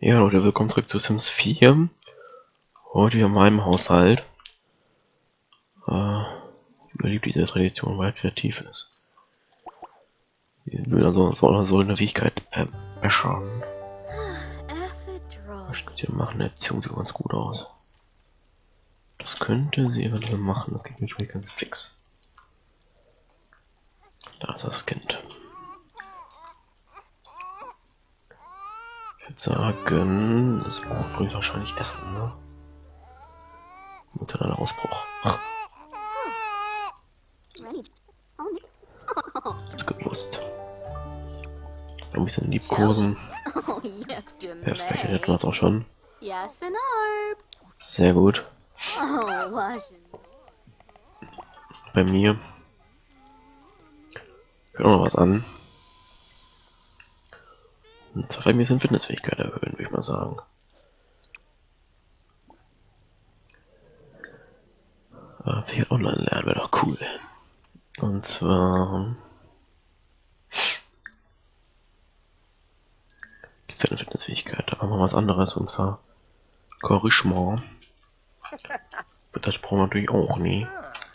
Ja, Leute, willkommen zurück zu Sims 4. Heute hier in meinem Haushalt. Ich überlebe diese Tradition, weil er kreativ ist. Also soll eine Fähigkeit verbessern. Was könnt ihr machen? Eine Erziehung sieht ganz gut aus. Das könnte sie eventuell machen. Das geht nicht mehr ganz fix. Da ist das Kind. Ich würde sagen, das braucht wahrscheinlich Essen, ne? Mit einem Ausbruch. Ist gewusst. Ein bisschen liebkosen. Perfekt, hätten wir es auch schon. Sehr gut. Bei mir hört auch noch was an. Und zwar ein bisschen Fitnessfähigkeit erhöhen, würde ich mal sagen. Viel online lernen wäre doch cool. Und zwar gibt es eine Fitnessfähigkeit, da machen wir was anderes, und zwar Charisma. Das brauchen wir natürlich auch nie.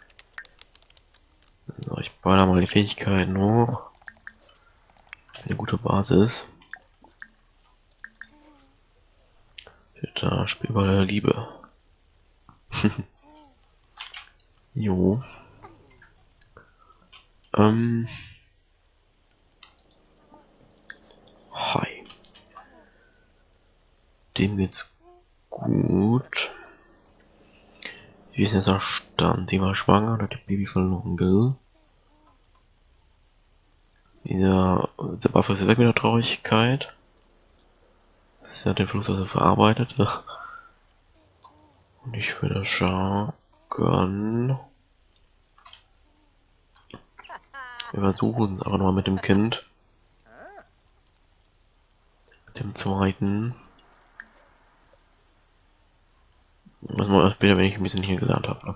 So, ich baller mal die Fähigkeiten hoch. Eine gute Basis. Da Spielball der Liebe. Jo. Hi. Dem geht's gut. Wie ist jetzt der Stand? Die war schwanger oder das Baby verloren, gell? Der Buff ist weg mit der Traurigkeit. Sie hat den Verlust also verarbeitet. Und ich würde sagen, wir versuchen es aber noch mit dem Kind. Mit dem zweiten. Was man erst später, wenn ich ein bisschen hier gelernt habe.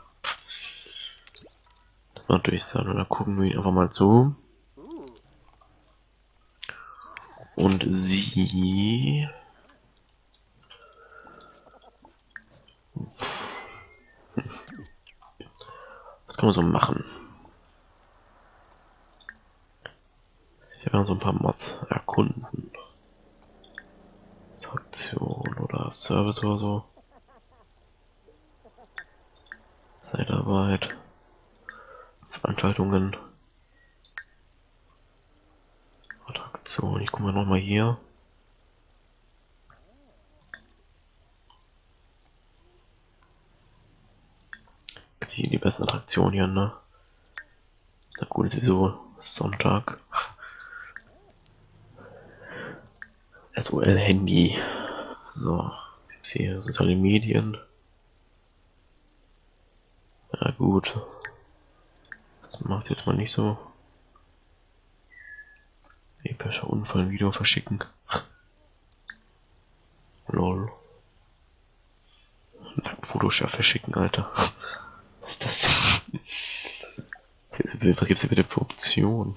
Das war natürlich sein. Und dann gucken wir ihn einfach mal zu. Und sie. Was kann man so machen? Sie werden so ein paar Mods erkunden. Aktion oder Service oder so. Zeitarbeit. Veranstaltungen. Attraktion. Ich gucke mal nochmal hier. Gibt hier die besten Attraktionen hier, ne? Na gut, ist sowieso Sonntag. SOL Handy. So, gibt's hier soziale Medien. Ja gut. Das macht jetzt mal nicht so. Epischer Unfall, ein Video verschicken. Lol. Nacktfotoschaf verschicken, Alter. Was ist das? Was gibt's hier bitte für Optionen?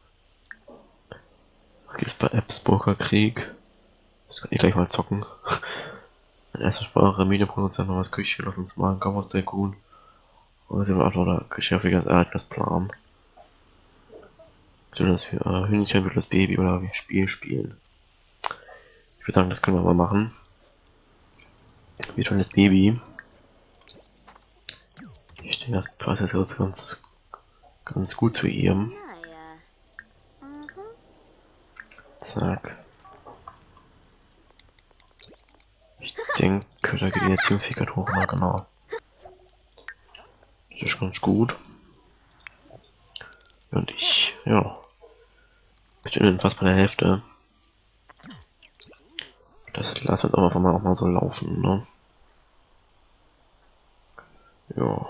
Was gibt's bei Apps? Bürgerkrieg? Das kann ich gleich mal zocken. Meine erste Sprache, Medienproduktion, noch was Küche, lass uns mal, Kaum aus der Kuh. Und sie war auch noch geschäftiges Ereignisplan. Das Hühnchen wird das Baby oder wie Spiel spielen. Ich würde sagen, das können wir mal machen. Virtuelles Baby. Ich denke, das passt jetzt ganz gut zu ihr. Zack. Ich denke, da geht die Erziehungsfähigkeit hoch, na genau. Das ist ganz gut. Und ich, ja. Ich bin fast bei der Hälfte. Das lassen wir jetzt einfach mal so laufen, ne? Ja.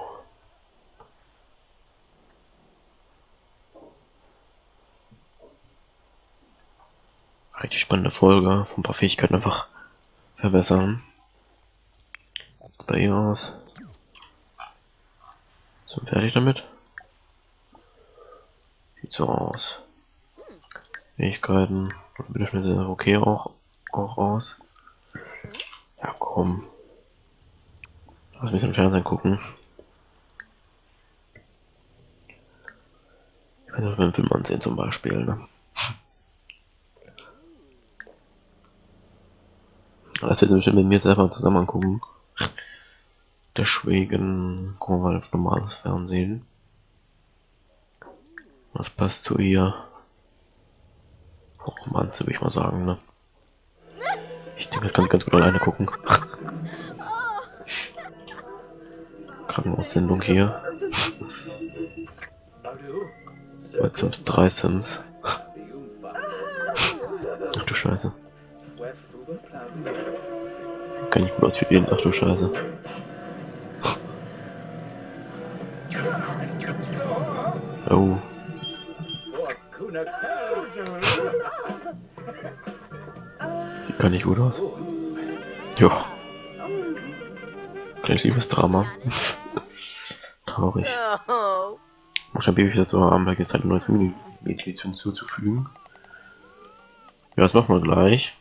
Richtig spannende Folge. Von ein paar Fähigkeiten einfach verbessern. Bei ihr aus. So, fertig damit. Sieht so aus. Fähigkeiten und Bedürfnisse okay auch aus. komm. Lass mich ein bisschen im Fernsehen gucken. Ich kann auch einen Film ansehen zum Beispiel, ne? Das wird bestimmt mit mir jetzt einfach zusammen angucken. Deswegen gucken wir mal auf normales Fernsehen. Was passt zu ihr? Romanze, würde ich mal sagen, ne? Ich denke, das kann sie ganz gut alleine gucken. Krankenhaussendung hier. Mit Sims 3 Sims. Ach du Scheiße. Kann nicht gut aus für ihn, ach du Scheiße. Oh. Sieht gar nicht gut aus. Jo. Kleines Liebesdrama. Traurig. Muss ein Baby wieder zu haben, weil jetzt halt ein neues Mitglied hinzuzufügen. Ja, das machen wir gleich.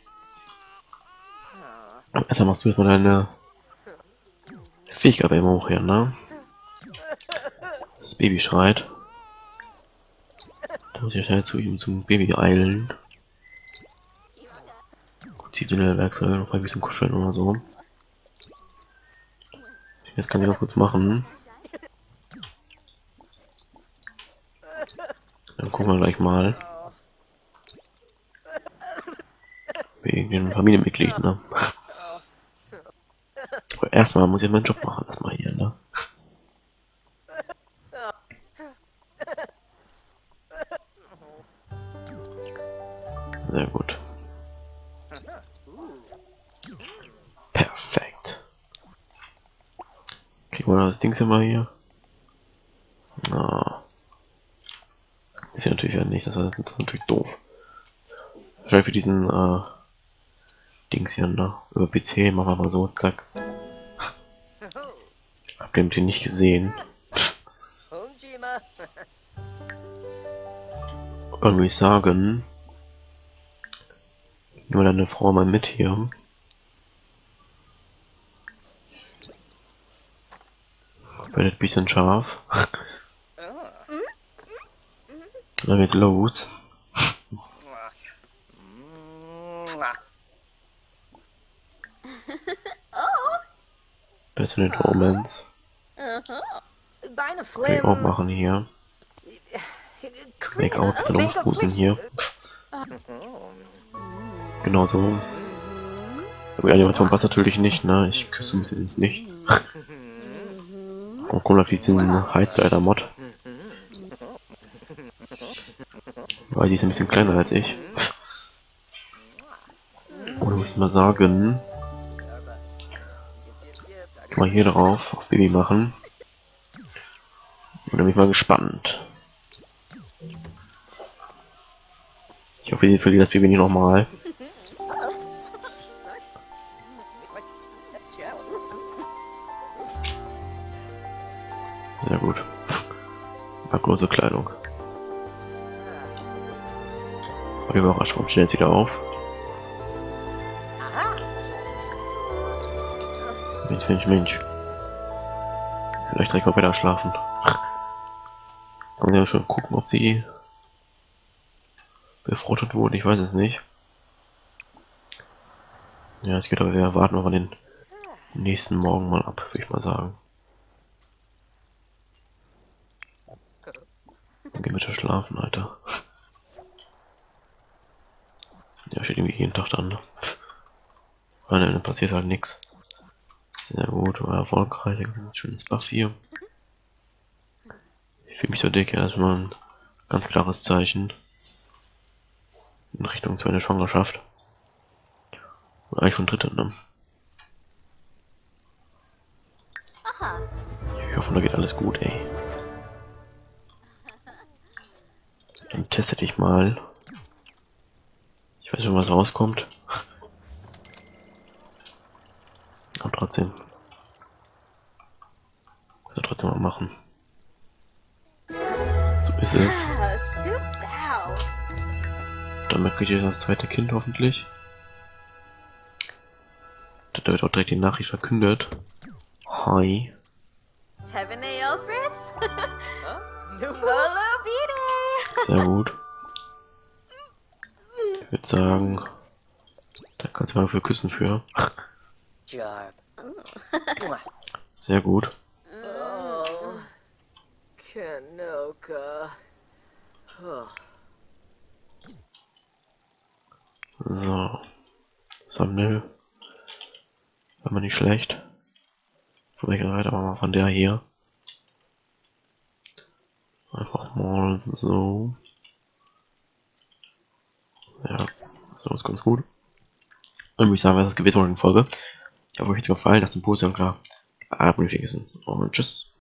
Erstmal machst du jetzt mal deine Fähigkeit immer hoch her, ne? Das Baby schreit. Da muss ich schnell zu ihm zum Baby eilen. Gut, zieht in der Werkzeuge noch ein bisschen kuscheln oder so. Jetzt kann ich noch kurz machen. Dann gucken wir gleich mal. Wegen den Familienmitgliedern, ne? Aber erstmal muss ich meinen Job machen, erstmal hier, ne? Sehr gut. Perfekt. Kriegen wir das Ding hier mal hier? Na. Ist ja natürlich ja nicht, das ist natürlich doof. Wahrscheinlich für diesen Dings hier, ne? Über PC machen wir mal so, zack. Hab den nicht gesehen. Irgendwie sagen. Nur deine Frau mal mit hier. Wird ein bisschen scharf. Dann geht's los. Bisschen den Romans. Kann ich auch machen hier. Make-out, bisschen umspusen hier. Genau so. Aber die Animation passt natürlich nicht, ne? Ich küsse ein bisschen ins Nichts. Und kommt auf diesen Heizleiter-Mod. Weil die ist ein bisschen kleiner als ich. Oder muss ich mal sagen. Mal hier drauf, auf Baby machen. Und dann bin ich mal gespannt. Ich hoffe, ihr verliert das Baby nicht nochmal. Sehr gut. Marklose Kleidung. Überrascht, warum steht jetzt wieder auf? Mensch. Vielleicht direkt mal weiter schlafen. Kann man ja schon gucken, ob sie befruchtet wurde, ich weiß es nicht. Ja, es geht aber, wir warten noch an den nächsten Morgen mal ab, würde ich mal sagen. Dann gehen wir schon schlafen, Alter. Ja, steht irgendwie jeden Tag dann. Dann passiert halt nichts. Sehr gut, war erfolgreich. Schönes Buff hier. Ich fühle mich so dick, ja, das ist mal ein ganz klares Zeichen. In Richtung zweite Schwangerschaft. Und eigentlich schon dritte, ne? Ich hoffe, da geht alles gut, ey. Dann teste dich mal. Ich weiß schon, was rauskommt. Aber trotzdem. Also trotzdem mal machen. So ist es. Dann kriegt ihr das zweite Kind hoffentlich. Das da wird auch direkt die Nachricht verkündet. Hi. Sehr gut. Ich würde sagen, da kannst du mal für küssen für. Sehr gut. So. Thumbnail. War mal nicht schlecht. Von welcher Seite aber mal von der hier. Einfach mal so. Ja, so ist ganz gut. Dann würde ich sagen, was das gewesen war in der Folge. Ich hoffe, euch hat's gefallen. Lasst ein Post und klar. Abonnieren vergessen. Und tschüss.